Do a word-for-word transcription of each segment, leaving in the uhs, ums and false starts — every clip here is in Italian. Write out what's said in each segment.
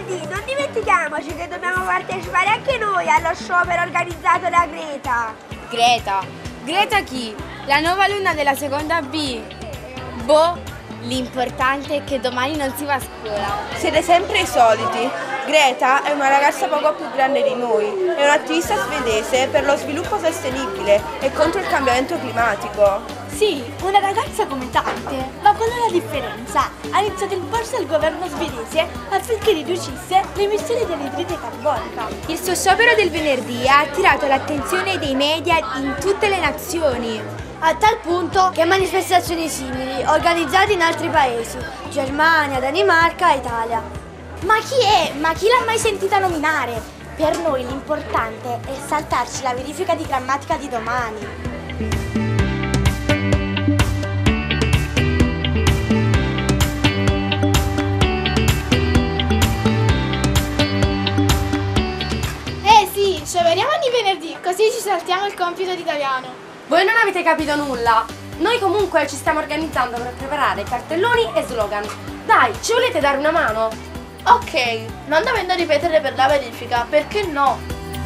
venerdì non dimentichiamoci che dobbiamo partecipare anche noi allo sciopero organizzato da Greta. Greta? Greta chi? La nuova alunna della seconda B? Boh, l'importante è che domani non si va a scuola. Siete sempre i soliti. Greta è una ragazza poco più grande di noi, è un'attivista svedese per lo sviluppo sostenibile e contro il cambiamento climatico. Sì, una ragazza come tante, ma con una differenza. Ha iniziato il corso al governo svedese affinché riducesse le emissioni di anidride carbonica. Il suo sciopero del venerdì ha attirato l'attenzione dei media in tutte le nazioni. A tal punto che manifestazioni simili organizzate in altri paesi, Germania, Danimarca, Italia. Ma chi è? Ma chi l'ha mai sentita nominare? Per noi l'importante è saltarci la verifica di grammatica di domani. Eh sì, scioperiamo ogni venerdì, così ci saltiamo il compito di italiano. Voi non avete capito nulla. Noi comunque ci stiamo organizzando per preparare cartelloni e slogan. Dai, ci volete dare una mano? Ok, non dovendo ripetere per la verifica, perché no?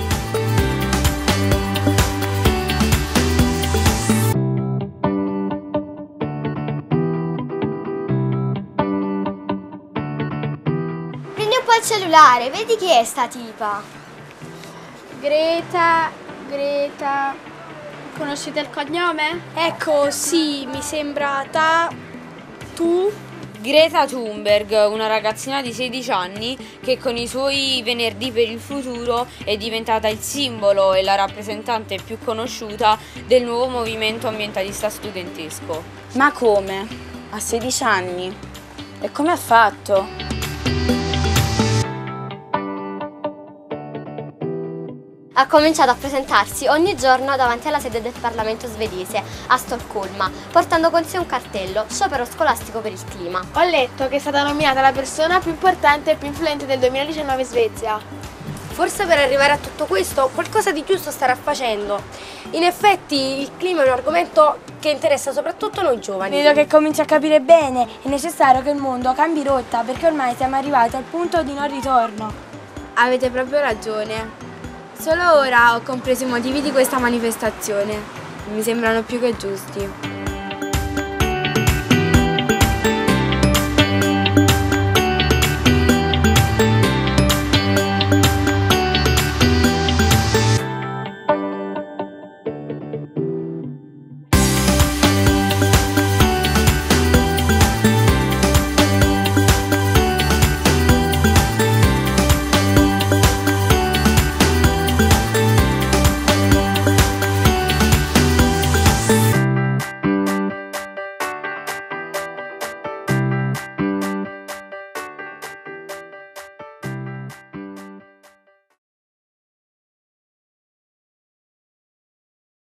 Prendi un po' il cellulare, vedi chi è sta tipa. Greta, Greta, conoscete il cognome? Ecco, sì, mi sembra ta... tu... Greta Thunberg, una ragazzina di sedici anni che con i suoi venerdì per il futuro è diventata il simbolo e la rappresentante più conosciuta del nuovo movimento ambientalista studentesco. Ma come? A sedici anni? E come ha fatto? Ha cominciato a presentarsi ogni giorno davanti alla sede del Parlamento svedese a Stoccolma, portando con sé un cartello: sciopero scolastico per il clima. Ho letto che è stata nominata la persona più importante e più influente del duemiladiciannove in Svezia. Forse per arrivare a tutto questo qualcosa di giusto starà facendo. In effetti il clima è un argomento che interessa soprattutto noi giovani. Vedo che cominci a capire bene, è necessario che il mondo cambi rotta perché ormai siamo arrivati al punto di non ritorno. Avete proprio ragione. Solo ora ho compreso i motivi di questa manifestazione. Mi sembrano più che giusti.